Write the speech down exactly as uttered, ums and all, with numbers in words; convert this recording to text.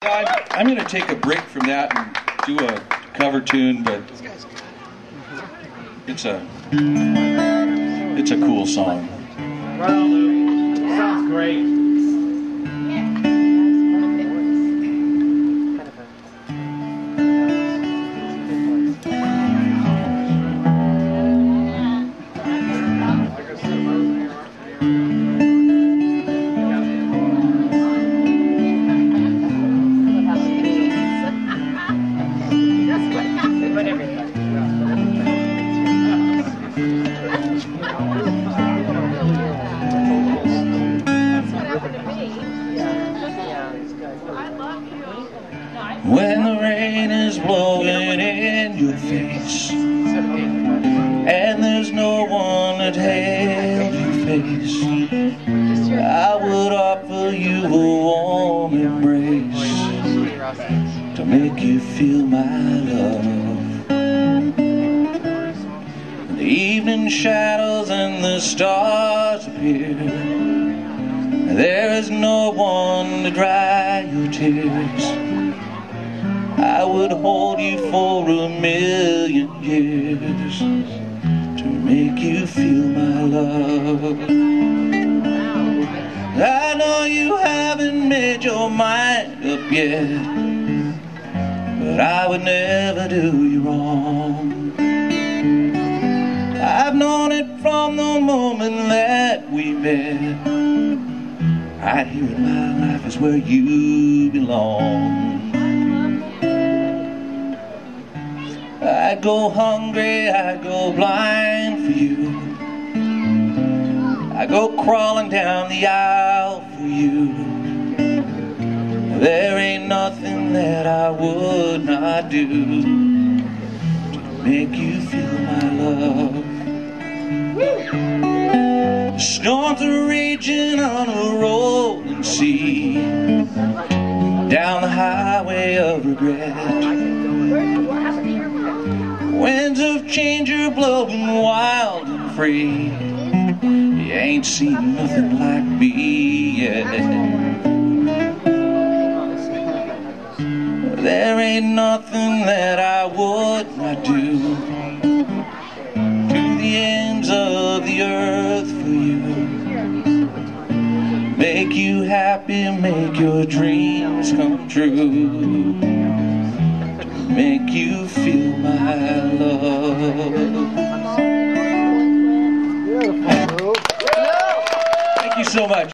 I'm, I'm going to take a break from that and do a cover tune, but it's a it's a cool song. Well, Luke, sounds great. When the rain is blowing in your face and there's no one that held your face, I would offer you a warm embrace to make you feel my love. The evening shadows and the stars appear, there is no one to dry your tears. I would hold you for a million years to make you feel my love. I know you haven't made your mind up yet, but I would never do you wrong. I've known it from the moment that we met. Right here in my life is where you belong. I'd go hungry, I'd go blind for you. I'd go crawling down the aisle for you. There ain't nothing that I would not do to make you feel my love. Storms are raging on a rolling sea, down the highway of regret. Winds of change are blowing wild and free. You ain't seen nothing like me yet. There ain't nothing that I would not do to the ends of the earth for you. Make you happy, make your dreams come true, make you feel my love. Thank you so much.